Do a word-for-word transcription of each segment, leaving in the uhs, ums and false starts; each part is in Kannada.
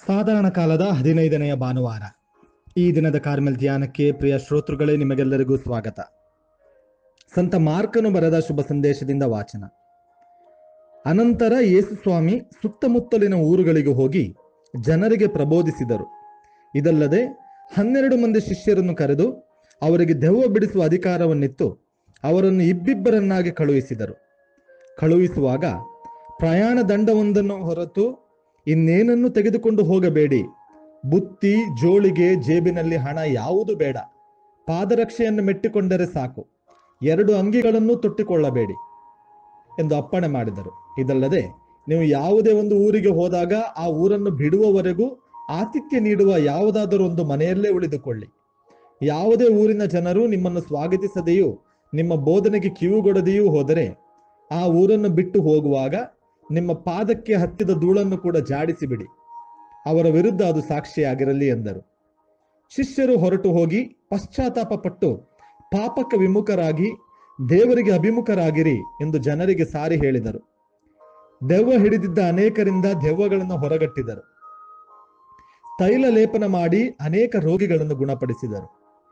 ಸಾಧಾರಣ ಕಾಲದ ಹದಿನೈದನೆಯ ಭಾನುವಾರ. ಈ ದಿನದ ಕಾರ್ಮೆಲ್ ಧ್ಯಾನಕ್ಕೆ ಪ್ರಿಯ ಶ್ರೋತೃಗಳೇ, ನಿಮಗೆಲ್ಲರಿಗೂ ಸ್ವಾಗತ. ಸಂತ ಮಾರ್ಕನು ಬರೆದ ಶುಭ ಸಂದೇಶದಿಂದ ವಾಚನ. ಅನಂತರ ಯೇಸು ಸ್ವಾಮಿ ಸುತ್ತಮುತ್ತಲಿನ ಊರುಗಳಿಗೆ ಹೋಗಿ ಜನರಿಗೆ ಪ್ರಬೋಧಿಸಿದರು. ಇದಲ್ಲದೆ ಹನ್ನೆರಡು ಮಂದಿ ಶಿಷ್ಯರನ್ನು ಕರೆದು ಅವರಿಗೆ ದೆವ್ವ ಬಿಡಿಸುವ ಅಧಿಕಾರವನ್ನಿತ್ತು ಅವರನ್ನು ಇಬ್ಬಿಬ್ಬರನ್ನಾಗಿ ಕಳುಹಿಸಿದರು. ಕಳುಹಿಸುವಾಗ, ಪ್ರಯಾಣ ದಂಡವೊಂದನ್ನು ಹೊರತು ಇನ್ನೇನನ್ನು ತೆಗೆದುಕೊಂಡು ಹೋಗಬೇಡಿ. ಬುತ್ತಿ, ಜೋಳಿಗೆ, ಜೇಬಿನಲ್ಲಿ ಹಣ ಯಾವುದು ಬೇಡ. ಪಾದರಕ್ಷೆಯನ್ನು ಮೆಟ್ಟಿಕೊಂಡರೆ ಸಾಕು. ಎರಡು ಅಂಗಿಗಳನ್ನು ತೊಟ್ಟಿಕೊಳ್ಳಬೇಡಿ ಎಂದು ಅಪ್ಪಣೆ ಮಾಡಿದರು. ಇದಲ್ಲದೆ ನೀವು ಯಾವುದೇ ಒಂದು ಊರಿಗೆ ಹೋದಾಗ ಆ ಊರನ್ನು ಬಿಡುವವರೆಗೂ ಆತಿಥ್ಯ ನೀಡುವ ಯಾವುದಾದರೂ ಒಂದು ಮನೆಯಲ್ಲೇ ಉಳಿದುಕೊಳ್ಳಿ. ಯಾವುದೇ ಊರಿನ ಜನರು ನಿಮ್ಮನ್ನು ಸ್ವಾಗತಿಸದೆಯೂ ನಿಮ್ಮ ಬೋಧನೆಗೆ ಕಿವಿಗೊಡದೆಯೂ ಹೋದರೆ ಆ ಊರನ್ನು ಬಿಟ್ಟು ಹೋಗುವಾಗ ನಿಮ್ಮ ಪಾದಕ್ಕೆ ಹತ್ತಿದ ಧೂಳನ್ನು ಕೂಡ ಜಾಡಿಸಿಬಿಡಿ. ಅವರ ವಿರುದ್ಧ ಅದು ಸಾಕ್ಷಿಯಾಗಿರಲಿ ಎಂದರು. ಶಿಷ್ಯರು ಹೊರಟು ಹೋಗಿ ಪಶ್ಚಾತ್ತಾಪ ಪಟ್ಟು ಪಾಪಕ್ಕೆ ವಿಮುಖರಾಗಿ ದೇವರಿಗೆ ಅಭಿಮುಖರಾಗಿರಿ ಎಂದು ಜನರಿಗೆ ಸಾರಿ ಹೇಳಿದರು. ದೆವ್ವ ಹಿಡಿದಿದ್ದ ಅನೇಕರಿಂದ ದೆವ್ವಗಳನ್ನು ಹೊರಗಟ್ಟಿದರು. ತೈಲ ಲೇಪನ ಮಾಡಿ ಅನೇಕ ರೋಗಿಗಳನ್ನು ಗುಣಪಡಿಸಿದರು.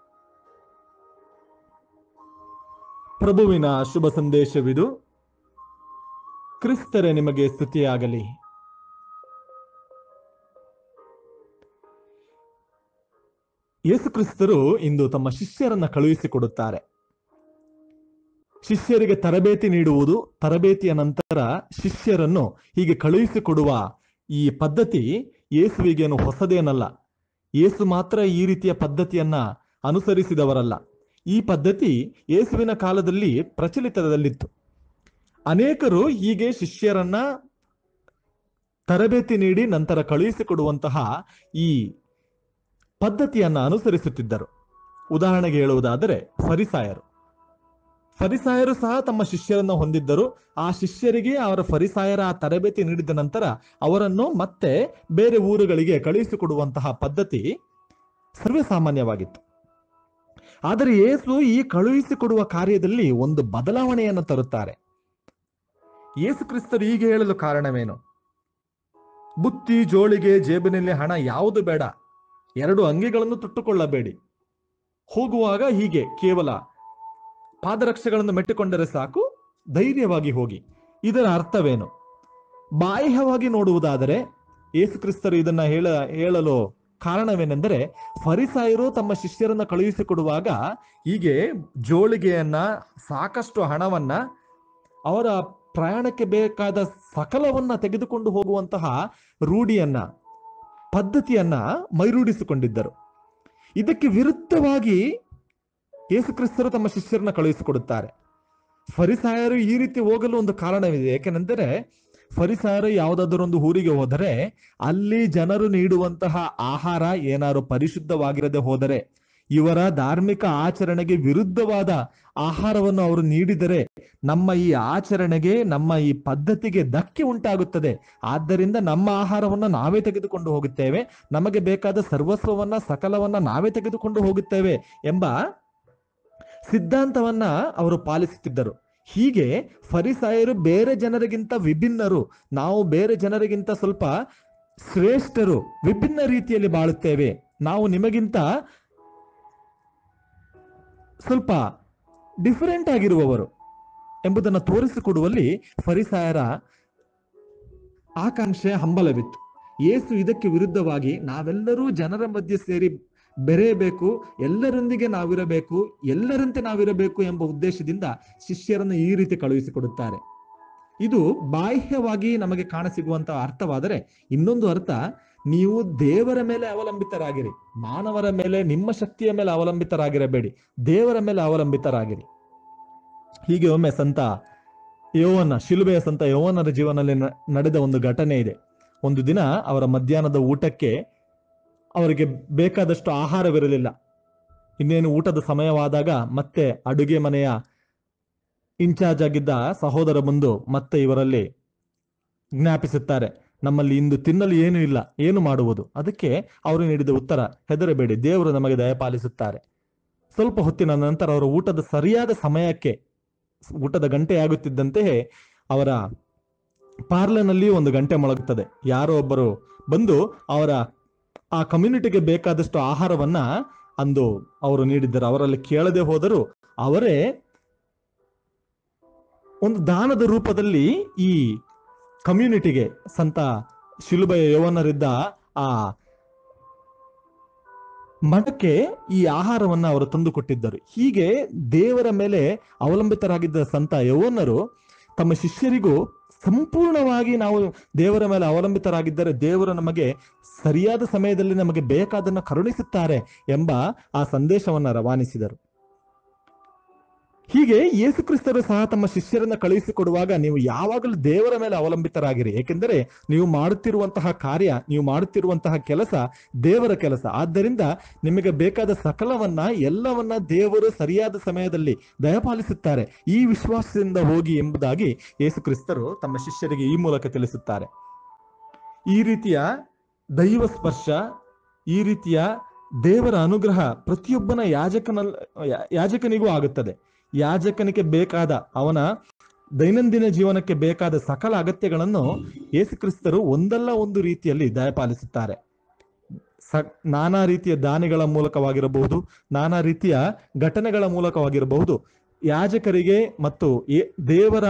ಪ್ರಭುವಿನ ಶುಭ ಸಂದೇಶವಿದು. ಕ್ರಿಸ್ತರೇ ನಿಮಗೆ ಸ್ತುತಿಯಾಗಲಿ. ಯೇಸು ಕ್ರಿಸ್ತರು ಇಂದು ತಮ್ಮ ಶಿಷ್ಯರನ್ನ ಕಳುಹಿಸಿಕೊಡುತ್ತಾರೆ. ಶಿಷ್ಯರಿಗೆ ತರಬೇತಿ ನೀಡುವುದು, ತರಬೇತಿಯ ನಂತರ ಶಿಷ್ಯರನ್ನು ಹೀಗೆ ಕಳುಹಿಸಿಕೊಡುವ ಈ ಪದ್ಧತಿ ಯೇಸುವಿಗೇನು ಹೊಸದೇನಲ್ಲ. ಯೇಸು ಮಾತ್ರ ಈ ರೀತಿಯ ಪದ್ಧತಿಯನ್ನ ಅನುಸರಿಸಿದವರಲ್ಲ. ಈ ಪದ್ಧತಿ ಯೇಸುವಿನ ಕಾಲದಲ್ಲಿ ಪ್ರಚಲಿತದಲ್ಲಿತ್ತು. ಅನೇಕರು ಹೀಗೆ ಶಿಷ್ಯರನ್ನ ತರಬೇತಿ ನೀಡಿ ನಂತರ ಕಳುಹಿಸಿಕೊಡುವಂತಹ ಈ ಪದ್ಧತಿಯನ್ನ ಅನುಸರಿಸುತ್ತಿದ್ದರು. ಉದಾಹರಣೆಗೆ ಹೇಳುವುದಾದರೆ ಫರಿಸಾಯರು ಫರಿಸಾಯರು ಸಹ ತಮ್ಮ ಶಿಷ್ಯರನ್ನು ಹೊಂದಿದ್ದರು. ಆ ಶಿಷ್ಯರಿಗೆ ಅವರ ಫರಿಸಾಯರ ಆ ತರಬೇತಿ ನೀಡಿದ ನಂತರ ಅವರನ್ನು ಮತ್ತೆ ಬೇರೆ ಊರುಗಳಿಗೆ ಕಳುಹಿಸಿಕೊಡುವಂತಹ ಪದ್ಧತಿ ಸರ್ವಸಾಮಾನ್ಯವಾಗಿತ್ತು. ಆದರೆ ಯೇಸು ಈ ಕಳುಹಿಸಿಕೊಡುವ ಕಾರ್ಯದಲ್ಲಿ ಒಂದು ಬದಲಾವಣೆಯನ್ನು ತರುತ್ತಾರೆ. ಯೇಸು ಕ್ರಿಸ್ತರು ಹೀಗೆ ಹೇಳಲು ಕಾರಣವೇನು? ಬುತ್ತಿ, ಜೋಳಿಗೆ, ಜೇಬಿನಲ್ಲಿ ಹಣ ಯಾವುದು ಬೇಡ. ಎರಡು ಅಂಗಿಗಳನ್ನು ತೊಟ್ಟುಕೊಳ್ಳಬೇಡಿ. ಹೋಗುವಾಗ ಹೀಗೆ ಕೇವಲ ಪಾದರಕ್ಷೆಗಳನ್ನು ಮೆಟ್ಟಿಕೊಂಡರೆ ಸಾಕು, ಧೈರ್ಯವಾಗಿ ಹೋಗಿ. ಇದರ ಅರ್ಥವೇನು? ಬಾಹ್ಯವಾಗಿ ನೋಡುವುದಾದರೆ ಯೇಸು ಕ್ರಿಸ್ತರು ಇದನ್ನ ಹೇಳ ಹೇಳಲು ಕಾರಣವೇನೆಂದರೆ, ಫರಿಸಾಯರು ತಮ್ಮ ಶಿಷ್ಯರನ್ನ ಕಳುಹಿಸಿಕೊಡುವಾಗ ಹೀಗೆ ಜೋಳಿಗೆಯನ್ನ, ಸಾಕಷ್ಟು ಹಣವನ್ನ, ಅವರ ಪ್ರಯಾಣಕ್ಕೆ ಬೇಕಾದ ಸಕಲವನ್ನ ತೆಗೆದುಕೊಂಡು ಹೋಗುವಂತಹ ರೂಢಿಯನ್ನ, ಪದ್ಧತಿಯನ್ನ ಮೈರೂಢಿಸಿಕೊಂಡಿದ್ದರು. ಇದಕ್ಕೆ ವಿರುದ್ಧವಾಗಿ ಯೇಸು ಕ್ರಿಸ್ತರು ತಮ್ಮ ಶಿಷ್ಯರನ್ನ ಕಳುಹಿಸಿಕೊಡುತ್ತಾರೆ. ಫರಿಸಾಯರು ಈ ರೀತಿ ಹೋಗಲು ಒಂದು ಕಾರಣವಿದೆ. ಏಕೆಂದರೆ ಫರಿಸಾಯರು ಯಾವುದಾದರೂ ಒಂದು ಊರಿಗೆ ಹೋದರೆ ಅಲ್ಲಿ ಜನರು ನೀಡುವಂತಹ ಆಹಾರ ಏನಾರು ಪರಿಶುದ್ಧವಾಗಿರದೆ ಹೋದರೆ, ಇವರ ಧಾರ್ಮಿಕ ಆಚರಣೆಗೆ ವಿರುದ್ಧವಾದ ಆಹಾರವನ್ನು ಅವರು ನೀಡಿದರೆ ನಮ್ಮ ಈ ಆಚರಣೆಗೆ, ನಮ್ಮ ಈ ಪದ್ಧತಿಗೆ ಧಕ್ಕೆ ಉಂಟಾಗುತ್ತದೆ. ಆದ್ದರಿಂದ ನಮ್ಮ ಆಹಾರವನ್ನ ನಾವೇ ತೆಗೆದುಕೊಂಡು ಹೋಗುತ್ತೇವೆ, ನಮಗೆ ಬೇಕಾದ ಸರ್ವಸ್ವವನ್ನ, ಸಕಲವನ್ನ ನಾವೇ ತೆಗೆದುಕೊಂಡು ಹೋಗುತ್ತೇವೆ ಎಂಬ ಸಿದ್ಧಾಂತವನ್ನ ಅವರು ಪಾಲಿಸುತ್ತಿದ್ದರು. ಹೀಗೆ ಫರಿಸಾಯರು ಬೇರೆ ಜನರಿಗಿಂತ ವಿಭಿನ್ನರು, ನಾವು ಬೇರೆ ಜನರಿಗಿಂತ ಸ್ವಲ್ಪ ಶ್ರೇಷ್ಠರು, ವಿಭಿನ್ನ ರೀತಿಯಲ್ಲಿ ಬಾಳುತ್ತೇವೆ, ನಾವು ನಿಮಗಿಂತ ಸ್ವಲ್ಪ ಡಿಫರೆಂಟ್ ಆಗಿರುವವರು ಎಂಬುದನ್ನು ತೋರಿಸಿಕೊಡುವಲ್ಲಿ ಫರಿಸಾಯರ ಆಕಾಂಕ್ಷೆ, ಹಂಬಲವಿತ್ತು. ಯೇಸು ಇದಕ್ಕೆ ವಿರುದ್ಧವಾಗಿ ನಾವೆಲ್ಲರೂ ಜನರ ಮಧ್ಯೆ ಸೇರಿ ಬೆರೆಯಬೇಕು, ಎಲ್ಲರೊಂದಿಗೆ ನಾವಿರಬೇಕು, ಎಲ್ಲರಂತೆ ನಾವಿರಬೇಕು ಎಂಬ ಉದ್ದೇಶದಿಂದ ಶಿಷ್ಯರನ್ನು ಈ ರೀತಿ ಕಳುಹಿಸಿಕೊಡುತ್ತಾರೆ. ಇದು ಬಾಹ್ಯವಾಗಿ ನಮಗೆ ಕಾಣಸಿಗುವಂತಹ ಅರ್ಥವಾದರೆ, ಇನ್ನೊಂದು ಅರ್ಥ, ನೀವು ದೇವರ ಮೇಲೆ ಅವಲಂಬಿತರಾಗಿರಿ, ಮಾನವರ ಮೇಲೆ, ನಿಮ್ಮ ಶಕ್ತಿಯ ಮೇಲೆ ಅವಲಂಬಿತರಾಗಿರಬೇಡಿ, ದೇವರ ಮೇಲೆ ಅವಲಂಬಿತರಾಗಿರಿ. ಹೀಗೆ ಒಮ್ಮೆ ಸಂತ ಯೋವನ, ಶಿಲುಬೆಯ ಸಂತ ಯೋವನರ ಜೀವನದಲ್ಲಿ ನಡೆದ ಒಂದು ಘಟನೆ ಇದೆ. ಒಂದು ದಿನ ಅವರ ಮಧ್ಯಾಹ್ನದ ಊಟಕ್ಕೆ ಅವರಿಗೆ ಬೇಕಾದಷ್ಟು ಆಹಾರವಿರಲಿಲ್ಲ. ಇನ್ನೇನು ಊಟದ ಸಮಯವಾದಾಗ ಮತ್ತೆ ಅಡುಗೆ ಮನೆಯ ಇನ್ಚಾರ್ಜ್ ಆಗಿದ್ದ ಸಹೋದರ ಬಂದು ಮತ್ತೆ ಇವರಲ್ಲಿ ಜ್ಞಾಪಿಸುತ್ತಾರೆ, ನಮ್ಮಲ್ಲಿ ಇಂದು ತಿನ್ನಲು ಏನು ಇಲ್ಲ, ಏನು ಮಾಡುವುದು? ಅದಕ್ಕೆ ಅವರು ನೀಡಿದ ಉತ್ತರ, ಹೆದರಬೇಡಿ, ದೇವರು ನಮಗೆ ದಯಪಾಲಿಸುತ್ತಾರೆ. ಸ್ವಲ್ಪ ಹೊತ್ತಿನ ನಂತರ ಅವರ ಊಟದ ಸರಿಯಾದ ಸಮಯಕ್ಕೆ, ಊಟದ ಗಂಟೆ ಆಗುತ್ತಿದ್ದಂತೆಯೇ ಅವರ ಪಾರ್ಲೆನಲ್ಲಿ ಒಂದು ಗಂಟೆ ಮೊಳಗುತ್ತದೆ. ಯಾರೋ ಒಬ್ಬರು ಬಂದು ಅವರ ಆ ಕಮ್ಯುನಿಟಿಗೆ ಬೇಕಾದಷ್ಟು ಆಹಾರವನ್ನ ಅಂದು ಅವರು ನೀಡಿದ್ದರು. ಅವರಲ್ಲಿ ಕೇಳದೆ ಹೋದರೂ ಅವರೇ ಒಂದು ದಾನದ ರೂಪದಲ್ಲಿ ಈ ಕಮ್ಯುನಿಟಿಗೆ, ಸಂತ ಶಿಲುಬೆಯ ಯೌವನರಿದ್ದ ಆ ಮಠಕ್ಕೆ ಈ ಆಹಾರವನ್ನ ಅವರು ತಂದು ಕೊಟ್ಟಿದ್ದರು. ಹೀಗೆ ದೇವರ ಮೇಲೆ ಅವಲಂಬಿತರಾಗಿದ್ದ ಸಂತ ಯೌವನರು ತಮ್ಮ ಶಿಷ್ಯರಿಗೂ ಸಂಪೂರ್ಣವಾಗಿ ನಾವು ದೇವರ ಮೇಲೆ ಅವಲಂಬಿತರಾಗಿದ್ದರೆ ದೇವರು ನಮಗೆ ಸರಿಯಾದ ಸಮಯದಲ್ಲಿ ನಮಗೆ ಬೇಕಾದನ್ನು ಕರುಣಿಸುತ್ತಾರೆ ಎಂಬ ಆ ಸಂದೇಶವನ್ನು ರವಾನಿಸಿದರು. ಹೀಗೆ ಯೇಸು ಕ್ರಿಸ್ತರು ಸಹ ತಮ್ಮ ಶಿಷ್ಯರನ್ನ ಕಳುಹಿಸಿಕೊಡುವಾಗ ನೀವು ಯಾವಾಗಲೂ ದೇವರ ಮೇಲೆ ಅವಲಂಬಿತರಾಗಿರಿ. ಏಕೆಂದರೆ ನೀವು ಮಾಡುತ್ತಿರುವಂತಹ ಕಾರ್ಯ, ನೀವು ಮಾಡುತ್ತಿರುವಂತಹ ಕೆಲಸ ದೇವರ ಕೆಲಸ. ಆದ್ದರಿಂದ ನಿಮಗೆ ಬೇಕಾದ ಸಕಲವನ್ನ ಎಲ್ಲವನ್ನ ದೇವರು ಸರಿಯಾದ ಸಮಯದಲ್ಲಿ ದಯಪಾಲಿಸುತ್ತಾರೆ. ಈ ವಿಶ್ವಾಸದಿಂದ ಹೋಗಿ ಎಂಬುದಾಗಿ ಯೇಸು ಕ್ರಿಸ್ತರು ತಮ್ಮ ಶಿಷ್ಯರಿಗೆ ಈ ಮೂಲಕ ತಿಳಿಸುತ್ತಾರೆ. ಈ ರೀತಿಯ ದೈವ ಸ್ಪರ್ಶ, ಈ ರೀತಿಯ ದೇವರ ಅನುಗ್ರಹ ಪ್ರತಿಯೊಬ್ಬನ ಯಾಜಕನ ಯಾಜಕನಿಗೂ ಆಗುತ್ತದೆ. ಯಾಜಕನಿಗೆ ಬೇಕಾದ, ಅವನ ದೈನಂದಿನ ಜೀವನಕ್ಕೆ ಬೇಕಾದ ಸಕಲ ಅಗತ್ಯಗಳನ್ನು ಯೇಸು ಕ್ರಿಸ್ತರು ಒಂದಲ್ಲ ಒಂದು ರೀತಿಯಲ್ಲಿ ದಯಪಾಲಿಸುತ್ತಾರೆ. ಸ ನಾನಾ ರೀತಿಯ ದಾನಿಗಳ ಮೂಲಕವಾಗಿರಬಹುದು, ನಾನಾ ರೀತಿಯ ಘಟನೆಗಳ ಮೂಲಕವಾಗಿರಬಹುದು, ಯಾಜಕರಿಗೆ ಮತ್ತು ದೇವರ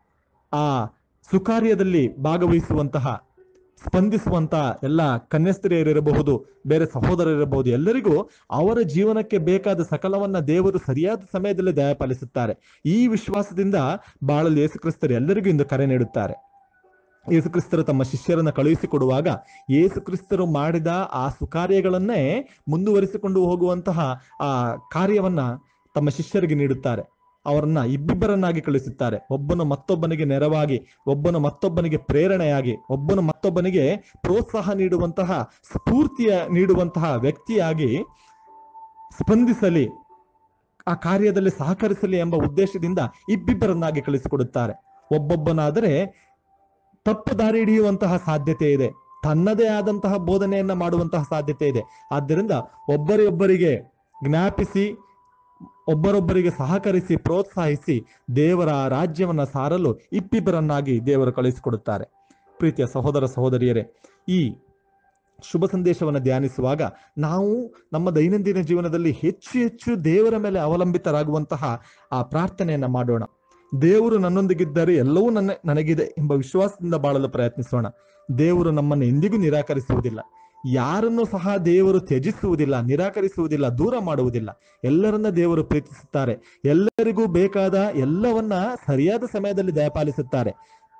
ಆ ಸುಕಾರ್ಯದಲ್ಲಿ ಭಾಗವಹಿಸುವಂತಹ, ಸ್ಪಂದಿಸುವಂತ ಎಲ್ಲ ಕನ್ಯಸ್ತ್ರೀಯರಿರಬಹುದು, ಬೇರೆ ಸಹೋದರರಿರಬಹುದು, ಎಲ್ಲರಿಗೂ ಅವರ ಜೀವನಕ್ಕೆ ಬೇಕಾದ ಸಕಲವನ್ನ ದೇವರು ಸರಿಯಾದ ಸಮಯದಲ್ಲಿ ದಯಪಾಲಿಸುತ್ತಾರೆ. ಈ ವಿಶ್ವಾಸದಿಂದ ಬಾಳಲು ಯೇಸು ಕ್ರಿಸ್ತರು ಎಲ್ಲರಿಗೂ ಇಂದು ಕರೆ ನೀಡುತ್ತಾರೆ. ಯೇಸು ಕ್ರಿಸ್ತರು ತಮ್ಮ ಶಿಷ್ಯರನ್ನ ಕಳುಹಿಸಿಕೊಡುವಾಗ ಯೇಸು ಕ್ರಿಸ್ತರು ಮಾಡಿದ ಆ ಸುಕಾರ್ಯಗಳನ್ನೇ ಮುಂದುವರಿಸಿಕೊಂಡು ಹೋಗುವಂತಹ ಆ ಕಾರ್ಯವನ್ನ ತಮ್ಮ ಶಿಷ್ಯರಿಗೆ ನೀಡುತ್ತಾರೆ. ಅವರನ್ನ ಇಬ್ಬಿಬ್ಬರನ್ನಾಗಿ ಕಳಿಸುತ್ತಾರೆ. ಒಬ್ಬನು ಮತ್ತೊಬ್ಬನಿಗೆ ನೆರವಾಗಿ, ಒಬ್ಬನು ಮತ್ತೊಬ್ಬನಿಗೆ ಪ್ರೇರಣೆಯಾಗಿ, ಒಬ್ಬನು ಮತ್ತೊಬ್ಬನಿಗೆ ಪ್ರೋತ್ಸಾಹ ನೀಡುವಂತಹ, ಸ್ಫೂರ್ತಿಯ ನೀಡುವಂತಹ ವ್ಯಕ್ತಿಯಾಗಿ ಸ್ಪಂದಿಸಲಿ, ಆ ಕಾರ್ಯದಲ್ಲಿ ಸಹಕರಿಸಲಿ ಎಂಬ ಉದ್ದೇಶದಿಂದ ಇಬ್ಬಿಬ್ಬರನ್ನಾಗಿ ಕಳಿಸಿಕೊಡುತ್ತಾರೆ. ಒಬ್ಬೊಬ್ಬನಾದರೆ ತಪ್ಪು ದಾರಿ ಹಿಡಿಯುವಂತಹ ಸಾಧ್ಯತೆ ಇದೆ, ತನ್ನದೇ ಆದಂತಹ ಬೋಧನೆಯನ್ನ ಮಾಡುವಂತಹ ಸಾಧ್ಯತೆ ಇದೆ. ಆದ್ದರಿಂದ ಒಬ್ಬರೊಬ್ಬರಿಗೆ ಜ್ಞಾಪಿಸಿ, ಒಬ್ಬರೊಬ್ಬರಿಗೆ ಸಹಕರಿಸಿ, ಪ್ರೋತ್ಸಾಹಿಸಿ ದೇವರ ರಾಜ್ಯವನ್ನ ಸಾರಲು ಇಬ್ಬಿಬ್ಬರನ್ನಾಗಿ ದೇವರು ಕಳಿಸಿಕೊಡುತ್ತಾರೆ. ಪ್ರೀತಿಯ ಸಹೋದರ ಸಹೋದರಿಯರೇ, ಈ ಶುಭ ಸಂದೇಶವನ್ನು ಧ್ಯಾನಿಸುವಾಗ ನಾವು ನಮ್ಮ ದೈನಂದಿನ ಜೀವನದಲ್ಲಿ ಹೆಚ್ಚು ಹೆಚ್ಚು ದೇವರ ಮೇಲೆ ಅವಲಂಬಿತರಾಗುವಂತಹ ಆ ಪ್ರಾರ್ಥನೆಯನ್ನ ಮಾಡೋಣ. ದೇವರು ನನ್ನೊಂದಿಗಿದ್ದರೆ ಎಲ್ಲವೂ ನನ್ನ ನನಗಿದೆ ಎಂಬ ವಿಶ್ವಾಸದಿಂದ ಬಾಳಲು ಪ್ರಯತ್ನಿಸೋಣ. ದೇವರು ನಮ್ಮನ್ನು ಎಂದಿಗೂ ನಿರಾಕರಿಸುವುದಿಲ್ಲ. ಯಾರನ್ನು ಸಹ ದೇವರು ತ್ಯಜಿಸುವುದಿಲ್ಲ, ನಿರಾಕರಿಸುವುದಿಲ್ಲ, ದೂರ ಮಾಡುವುದಿಲ್ಲ. ಎಲ್ಲರನ್ನ ದೇವರು ಪ್ರೀತಿಸುತ್ತಾರೆ. ಎಲ್ಲರಿಗೂ ಬೇಕಾದ ಎಲ್ಲವನ್ನ ಸರಿಯಾದ ಸಮಯದಲ್ಲಿ ದಯಪಾಲಿಸುತ್ತಾರೆ.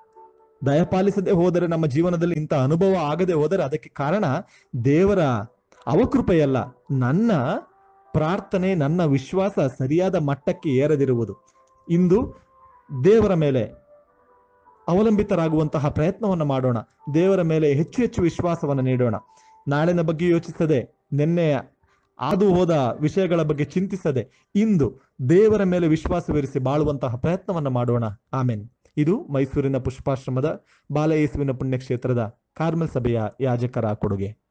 ದಯಪಾಲಿಸದೆ ಹೋದರೆ, ನಮ್ಮ ಜೀವನದಲ್ಲಿ ಇಂಥ ಅನುಭವ ಆಗದೆ ಹೋದರೆ ಅದಕ್ಕೆ ಕಾರಣ ದೇವರ ಅವಕೃಪೆಯಲ್ಲ, ನನ್ನ ಪ್ರಾರ್ಥನೆ, ನನ್ನ ವಿಶ್ವಾಸ ಸರಿಯಾದ ಮಟ್ಟಕ್ಕೆ ಏರದಿರುವುದು. ಇಂದು ದೇವರ ಮೇಲೆ ಅವಲಂಬಿತರಾಗುವಂತಹ ಪ್ರಯತ್ನವನ್ನು ಮಾಡೋಣ. ದೇವರ ಮೇಲೆ ಹೆಚ್ಚು ಹೆಚ್ಚು ವಿಶ್ವಾಸವನ್ನು ನೀಡೋಣ. ನಾಳಿನ ಬಗ್ಗೆ ಯೋಚಿಸದೆ, ನಿನ್ನೆ ಆದು ಹೋದ ವಿಷಯಗಳ ಬಗ್ಗೆ ಚಿಂತಿಸದೆ, ಇಂದು ದೇವರ ಮೇಲೆ ವಿಶ್ವಾಸವಿರಿಸಿ ಬಾಳುವಂತಹ ಪ್ರಯತ್ನವನ್ನು ಮಾಡೋಣ. ಆಮೇನ್. ಇದು ಮೈಸೂರಿನ ಪುಷ್ಪಾಶ್ರಮದ ಬಾಲಯೇಸುವಿನ ಪುಣ್ಯಕ್ಷೇತ್ರದ ಕಾರ್ಮೆಲ್ ಸಭೆಯ ಯಾಜಕರ ಕೊಡುಗೆ.